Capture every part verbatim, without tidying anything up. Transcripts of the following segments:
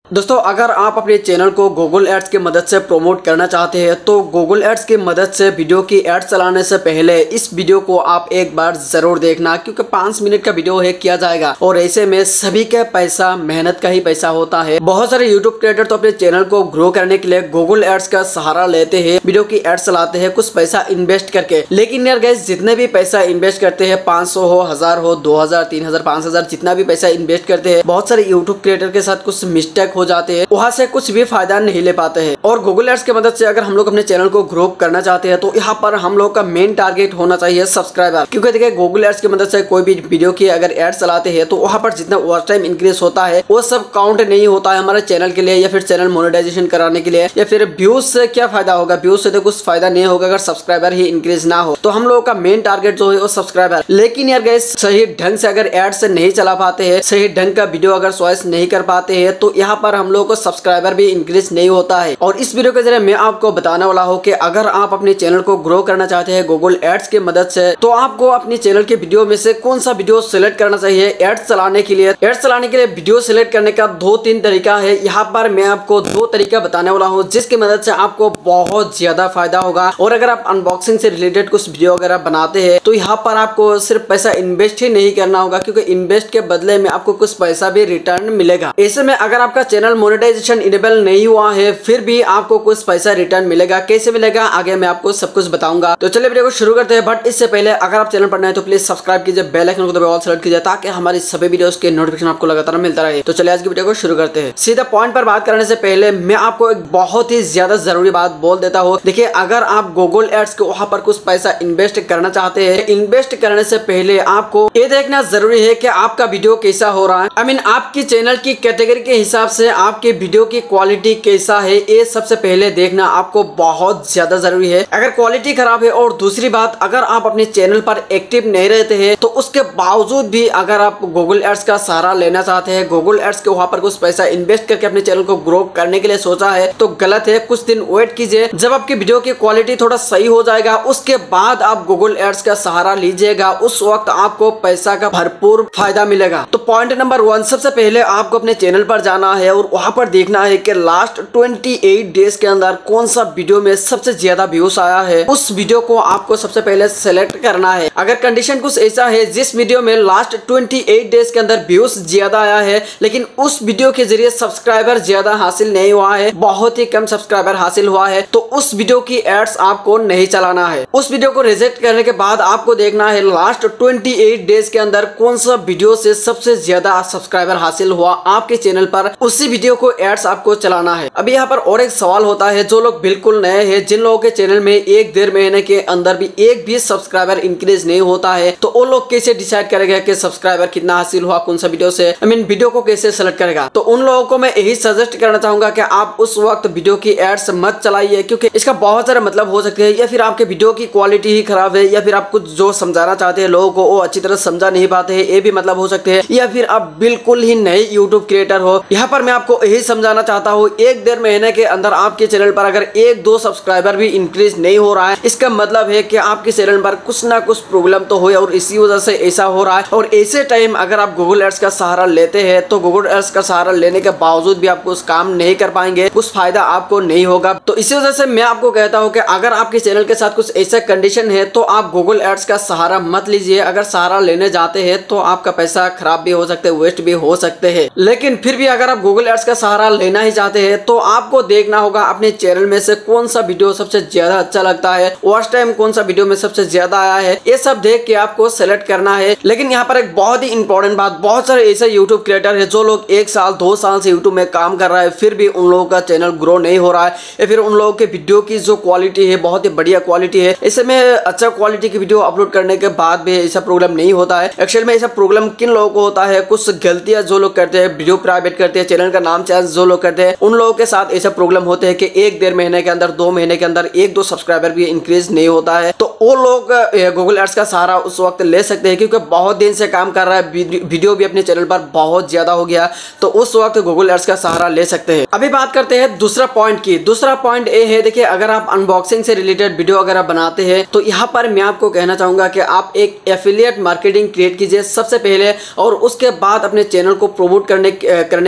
दोस्तों, अगर आप अपने चैनल को गूगल एड्स की मदद से प्रमोट करना चाहते हैं तो गूगल एड्स की मदद से वीडियो की एड्स चलाने से पहले इस वीडियो को आप एक बार जरूर देखना, क्योंकि पाँच मिनट का वीडियो है किया जाएगा और ऐसे में सभी का पैसा मेहनत का ही पैसा होता है। बहुत सारे यूट्यूब क्रिएटर तो अपने चैनल को ग्रो करने के लिए गूगल एड्स का सहारा लेते हैं, वीडियो की एड्स चलाते हैं कुछ पैसा इन्वेस्ट करके। लेकिन यार गाइस, जितने भी पैसा इन्वेस्ट करते हैं, पाँच सौ हो, हजार हो, दो हजार, तीन हजार, पाँच हजार, जितना भी पैसा इन्वेस्ट करते हैं, बहुत सारे यूट्यूब क्रिएटर के साथ कुछ मिस्टेक हो जाते हैं, वहां से कुछ भी फायदा नहीं ले पाते हैं। और गूगल एड्स की मदद से अगर हम लोग अपने चैनल को ग्रो करना चाहते हैं तो यहाँ पर हम लोग का मेन टारगेट होना चाहिए सब्सक्राइबर। क्योंकि देखिए, गूगल एड्स की मदद से कोई भी वीडियो की अगर एड्स चलाते हैं तो वहां पर जितना वॉच टाइम इंक्रीज होता है वो सब काउंट नहीं होता है हमारे चैनल के लिए, या फिर चैनल मोनेटाइजेशन कराने के लिए, या फिर व्यूज से क्या फायदा होगा। व्यूज से तो कुछ फायदा नहीं होगा अगर सब्सक्राइबर ही इंक्रीज ना हो। तो हम लोगों का मेन टारगेट जो है वो सब्सक्राइबर। लेकिन यार गाइस, सही ढंग से अगर एड्स नहीं चला पाते हैं, सही ढंग का वीडियो अगर चॉइस नहीं कर पाते हैं तो यहाँ पर हम लोग को सब्सक्राइबर भी इंक्रीज नहीं होता है। और इस वीडियो के जरिए मैं आपको बताने वाला हूँ कि अगर आप अपने चैनल को ग्रो करना चाहते हैं गूगल एड्स की मदद से, तो आपको अपने चैनल के वीडियो में से कौन सा वीडियो सिलेक्ट करना चाहिए एड्स चलाने के लिए। एड्स चलाने के लिए वीडियो सिलेक्ट करने का दो तीन तरीका है। यहाँ पर मैं आपको दो तरीका बताने वाला हूँ जिसकी मदद से आपको बहुत ज्यादा फायदा होगा। और अगर आप अनबॉक्सिंग से रिलेटेड कुछ वीडियो वगैरह बनाते हैं तो यहाँ पर आपको सिर्फ पैसा इन्वेस्ट ही नहीं करना होगा, क्योंकि इन्वेस्ट के बदले में आपको कुछ पैसा भी रिटर्न मिलेगा। ऐसे में अगर आपका चैनल मोनेटाइजेशन इनेबल नहीं हुआ है फिर भी आपको कुछ पैसा रिटर्न मिलेगा। कैसे मिलेगा आगे मैं आपको सब कुछ बताऊंगा। तो चलिए वीडियो को शुरू करते हैं। बट इससे पहले अगर आप चैनल पर नए हैं तो प्लीज सब्सक्राइब कीजिए, बेल आइकन को दबाकर ऑल सेलेक्ट कीजिए ताकि हमारी सभी वीडियोस के नोटिफिकेशन आपको लगातार मिलता रहे। तो चलिए आज की वीडियो को शुरू करते हैं। सीधा पॉइंट पर बात करने से पहले मैं आपको एक बहुत ही ज्यादा जरूरी बात बोल देता हूँ। देखिए, अगर आप गूगल एड्स के वहां पर कुछ पैसा इन्वेस्ट करना चाहते हैं, इन्वेस्ट करने से पहले आपको ये देखना जरूरी है कि आपका वीडियो कैसा हो रहा है। आई मीन आपकी चैनल की कैटेगरी के हिसाब से आपके वीडियो की क्वालिटी कैसा है, ये सबसे पहले देखना आपको बहुत ज्यादा जरूरी है। अगर क्वालिटी खराब है, और दूसरी बात, अगर आप अपने चैनल पर एक्टिव नहीं रहते हैं तो उसके बावजूद भी अगर आप गूगल एड्स का सहारा लेना चाहते हैं, गूगल एड्स के वहां पर कुछ पैसा इन्वेस्ट करके अपने चैनल को ग्रो करने के लिए सोचा है, तो गलत है। कुछ दिन वेट कीजिए, जब आपकी वीडियो की क्वालिटी थोड़ा सही हो जाएगा उसके बाद आप गूगल एड्स का सहारा लीजिएगा, उस वक्त आपको पैसा का भरपूर फायदा मिलेगा। तो पॉइंट नंबर वन, सबसे पहले आपको अपने चैनल पर जाना है और वहां पर देखना है कि लास्ट अट्ठाईस डेज के अंदर कौन सा वीडियो में सबसे ज्यादा व्यूज आया है। उस वीडियो को आपको सबसे पहले सेलेक्ट करना है। अगर कंडीशन कुछ ऐसा है जिस वीडियो में लास्ट अट्ठाईस डेज के अंदर व्यूज ज्यादा आया है लेकिन उस वीडियो के जरिए सब्सक्राइबर ज्यादा हासिल नहीं हुआ है, बहुत ही कम सब्सक्राइबर हासिल हुआ है, तो उस वीडियो की एड्स आपको नहीं चलाना है। उस वीडियो को रिजेक्ट करने के बाद आपको देखना है लास्ट अट्ठाईस डेज के अंदर कौन सा वीडियो से सबसे ज्यादा सब्सक्राइबर हासिल हुआ आपके चैनल पर, उसी वीडियो को एड्स आपको चलाना है। अभी यहाँ पर और एक सवाल होता है, जो लोग बिल्कुल नए हैं, जिन लोगों के चैनल में एक डेढ़ महीने के अंदर भी एक भी सब्सक्राइबर इंक्रीज नहीं होता है, तो वो लोग कैसे डिसाइड करेगा कि सब्सक्राइबर कितना हासिल हुआ कौन सा वीडियो से, आई मीन वीडियो को कैसे सेलेक्ट करेगा। तो उन लोगों को मैं यही सजेस्ट करना चाहूंगा कि आप उस वक्त वीडियो की एड्स मत चलाइए, क्योंकि इसका बहुत सारे मतलब हो सकते हैं। या फिर आपके वीडियो की क्वालिटी ही खराब है, या फिर आप कुछ जो समझाना चाहते हैं लोगों को वो अच्छी तरह समझा नहीं पाते हैं, ये भी मतलब हो सकते हैं। या फिर आप बिल्कुल ही नए यूट्यूब क्रिएटर हो। यहाँ पर मैं आपको यही समझाना चाहता हूँ, एक डेढ़ महीने के अंदर आपके चैनल पर अगर एक दो सब्सक्राइबर भी इंक्रीज नहीं हो रहा है, इसका मतलब है कि आपके चैनल पर कुछ ना कुछ प्रॉब्लम तो हो और इसी वजह से ऐसा हो रहा है। और ऐसे टाइम अगर आप गूगल एड्स का सहारा लेते हैं तो गूगल एड्स का सहारा लेने के बावजूद भी आपको उस काम नहीं कर पाएंगे, कुछ फायदा आपको नहीं होगा। तो इसी वजह से मैं आपको कहता हूँ कि अगर आपके चैनल के साथ कुछ ऐसा कंडीशन है तो आप गूगल एड्स का सहारा मत लीजिए। अगर सहारा लेने जाते हैं तो आपका पैसा खराब भी हो सकते हैं, वेस्ट भी हो सकते हैं। लेकिन फिर भी अगर आप गूगल एड्स का सहारा लेना ही चाहते हैं तो आपको देखना होगा अपने चैनल में से कौन सा वीडियो सबसे ज्यादा अच्छा लगता है, वॉच टाइम कौन सा वीडियो में सबसे ज्यादा आया है, ये सब देख के आपको सेलेक्ट करना है। लेकिन यहाँ पर एक बहुत ही इंपॉर्टेंट बात, बहुत सारे ऐसे यूट्यूब क्रिएटर है जो लोग एक साल दो साल से यूट्यूब में काम कर रहा है फिर भी उन लोगों का चैनल ग्रो नहीं हो रहा है, या फिर उन लोगों के वीडियो की जो क्वालिटी है बहुत ही बढ़िया क्वालिटी है। ऐसे में अच्छा क्वालिटी की वीडियो अपलोड करने के बाद भी ऐसा प्रॉब्लम नहीं होता है। एक्चुअल में ऐसा प्रॉब्लम किन लोगों को होता है, कुछ गलतियां जो लोग करते हैं, वीडियो प्राइवेट करते हैं, चैनल का नाम चेंज जो लोग करते हैं, उन लोगों के साथ ऐसा प्रॉब्लम होते हैं कि एक डेढ़ महीने के अंदर, दो महीने के अंदर एक दो सब्सक्राइबर भी इंक्रीज नहीं होता है। तो वो लोग गूगल एड्स का सहारा उस वक्त ले सकते हैं, क्योंकि बहुत दिन से काम कर रहा है, वीडियो भी अपने चैनल पर बहुत ज्यादा हो गया, तो उस वक्त गूगल एड्स का सहारा ले सकते हैं। अभी बात करते हैं दूसरा पॉइंट की। दूसरा पॉइंट ये है, देखिए, अगर आप अनबॉक्सिंग से रिलेटेड वीडियो अगर आप बनाते हैं तो यहाँ पर मैं आपको कहना चाहूंगा कि आप एक एफिलिएट मार्केटिंग क्रिएट कीजिए सबसे पहले, और उसके बाद अपने चैनल को प्रमोट करने करने के लिए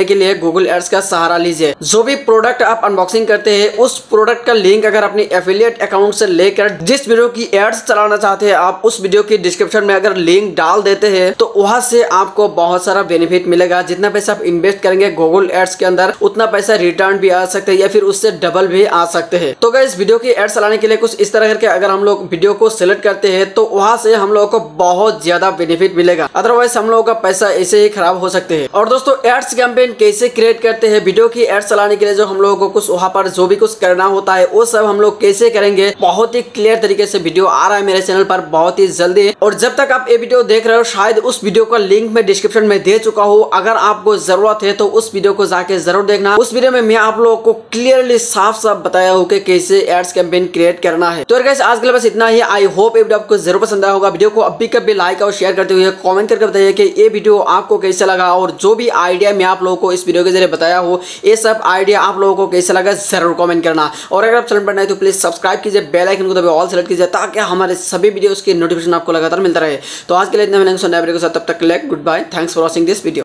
गूगल एड्स का सहारा लीजिए। जो भी प्रोडक्ट आप अनबॉक्सिंग करते हैं उस प्रोडक्ट का लिंक अगर अपनी एफिलिएट अकाउंट से लेकर जिस वीडियो की एड्स चलाना चाहते हैं आप उस वीडियो की डिस्क्रिप्शन में अगर लिंक डाल देते हैं तो वहां से आपको बहुत सारा बेनिफिट मिलेगा। जितना पैसा आप इन्वेस्ट करेंगे गूगल एड्स के अंदर उतना पैसा रिटर्न भी आ सकते हैं या फिर उससे डबल भी आ सकते हैं। तो गाइस वीडियो की एड्स चलाने के लिए कुछ इस तरह करके अगर हम लोग वीडियो को सिलेक्ट करते हैं तो वहां से हम लोगों को बहुत ज्यादा बेनिफिट मिलेगा, अदरवाइज हम लोगों का पैसा ऐसे ही खराब हो सकते हैं। और दोस्तों एड्स कैंपेन कैसे क्रिएट करते हैं, वीडियो की एड्स चलाने के लिए जो हम लोगों को कुछ वहां पर जो भी कुछ करना होता है वो सब हम लोग कैसे करेंगे, बहुत ही क्लियर तरीके से वीडियो आ रहा है मेरे चैनल पर बहुत ही जल्दी। और जब तक आप ये वीडियो देख रहे हो शायद उस वीडियो का लिंक मैं डिस्क्रिप्शन में दे चुका हूँ, अगर आपको जरूरत है तो उस वीडियो को जाके जरूर देखना। उस वीडियो में मैं आप लोगों को क्लियरली साफ साफ बताया हूँ कि कैसे एड्स कैंपेन क्रिएट करना है। तो गाइस आज के लिए बस इतना ही। आई होप ये वीडियो आपको जरूर पसंद आया होगा। वीडियो को अभी कभी लाइक और शेयर करते हुए कमेंट करके बताइए कि ये वीडियो आपको कैसा लगा और जो भी आइडिया मैं आप लोगों को इस वीडियो के जरिए बताया हूँ ये सब आइडिया आप लोगों को कैसा लगा जरूर कमेंट करना। और अगर आप चैनल पर नए तो प्लीज सब्सक्राइब कीजिए, बेल आइकन को दबाइए, ऑल सेलेक्ट कीजिए ताकि हमारे सभी वीडियोस की नोटिफिकेशन आपको लगातार मिलता रहे। तो आज के लिए इतना मिलेंगे नए वीडियो के साथ, तब तक के लिए good bye, thanks for watching this video.